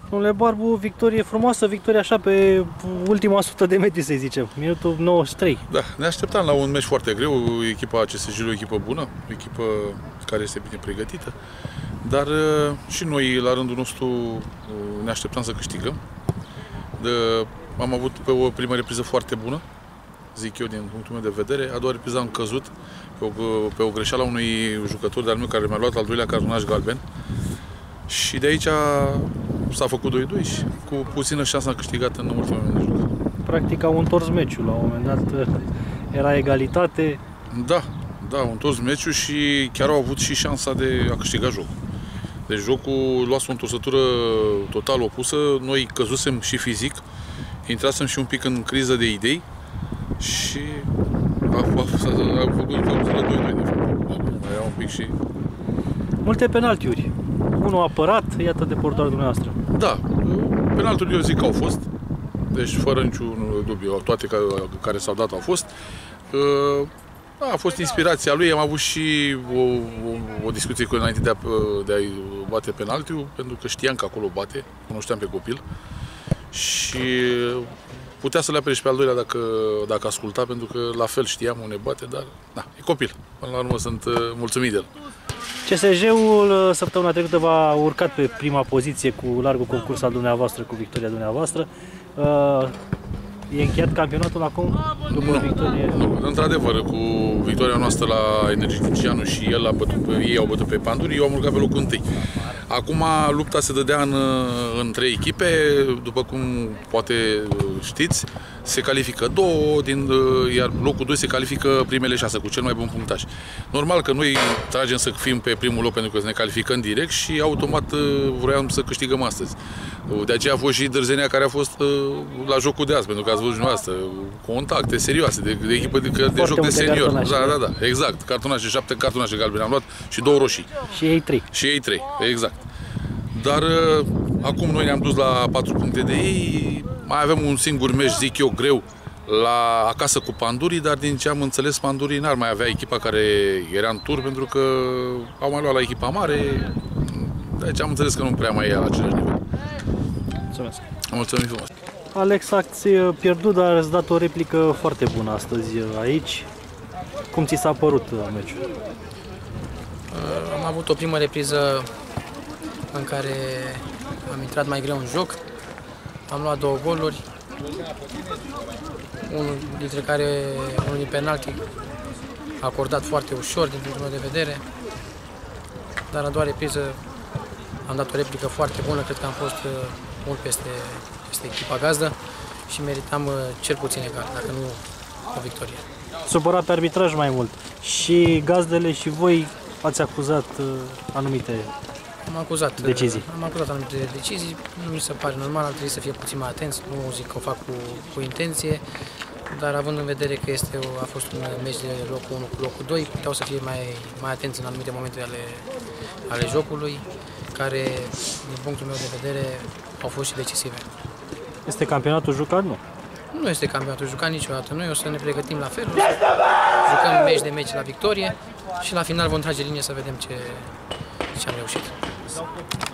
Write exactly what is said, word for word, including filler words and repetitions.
Domnule Barbu, victorie frumoasă, victorie așa pe ultima sută de metri, să zicem, minutul nouăzeci și trei. Da, ne așteptam la un meci foarte greu, echipa A C S G-ului o echipă bună, o echipă care este bine pregătită, dar și noi, la rândul nostru, ne așteptam să câștigăm. De, am avut pe o primă repriză foarte bună, zic eu, din punctul meu de vedere. A doua repriză am căzut pe o, pe o greșeală a unui jucător de-al meu care mi-a luat al doilea cartonaș galben. Și de aici s-a făcut doi doi și cu puțină șansă a câștigat în ultimul moment de joc. Practic au întors meciul, la un moment dat era egalitate. Da, da, au întors meciul și chiar au avut și șansa de a câștiga jocul. Deci jocul luase o întorsătură total opusă, noi căzusem și fizic, intrasem și un pic în criză de idei și a, a, a, a făcut doi doi de fapt. Era un pic și... Multe penaltiuri. Unul apărat, iată deportarul dumneavoastră. Da, penalturile eu zic că au fost, deci fără niciun dubiu, toate care, care s-au dat au fost. A fost inspirația lui, am avut și o, o, o discuție cu el înainte de a, de a bate penaltiul, pentru că știam că acolo bate, cunoșteam pe copil și putea să le apere și pe al doilea dacă, dacă asculta, pentru că la fel știam unde bate, dar na, e copil. Până la urmă sunt mulțumit de el. C S G-ul săptămâna trecută v-a urcat pe prima poziție cu largul concurs al dumneavoastră, cu victoria dumneavoastră. E încheiat campionatul acum, după nu, victorie? Nu, într-adevăr, cu victoria noastră la Energeticianu și el a bătut pe, ei au bătut pe Panduri, eu am urcat pe locul întâi. Acum lupta se dădea în, în trei echipe, după cum poate știți, se califică două, din, iar locul doi se califică primele șase, cu cel mai bun punctaj. Normal că noi tragem să fim pe primul loc pentru că ne calificăm direct și automat vroiam să câștigăm astăzi. De aceea a fost și dârzenia care a fost la jocul de azi, pentru că ați văzut dumneavoastră, contacte serioase, de, de echipă de, de joc de senior. Da, da, da, exact. Cartonașe, șapte cartonașe galbene am luat și două roșii. Și ei trei. Și ei trei, exact. Dar acum noi ne-am dus la patru puncte de ei, mai avem un singur meci, zic eu, greu, la acasă cu Pandurii, dar din ce am înțeles, Pandurii n-ar mai avea echipa care era în tur, pentru că au mai luat la echipa mare, deci am înțeles că nu prea mai e la același nivel. Mulțumesc. Mulțumim frumos. Alex, ați pierdut, dar ați dat o replică foarte bună astăzi aici. Cum ți s-a părut meciul? Am avut o primă repriză în care am intrat mai greu în joc. Am luat două goluri, unul dintre care, unul din penalti, acordat foarte ușor din punctul meu de vedere. Dar a doua repriză am dat o replică foarte bună, cred că am fost mult peste, peste echipa gazdă și meritam cel puțin egal, dacă nu o victorie. Supărat pe arbitraj mai mult. Și gazdele și voi ați acuzat anumite am acuzat, decizii. Am acuzat anumite decizii, nu mi se pare normal, ar trebui să fie puțin mai atenți, nu zic că o fac cu, cu intenție, dar având în vedere că este o, a fost un meci de locul unu cu locul doi, puteau să fie mai, mai atenți în anumite momente ale, ale jocului, care, din punctul meu de vedere, au fost și decisive. Este campionatul jucat, nu? Nu este campionatul jucat niciodată. Noi o să ne pregătim la fel, o să jucăm meci de meci la victorie și la final vom trage linie să vedem ce, ce am reușit.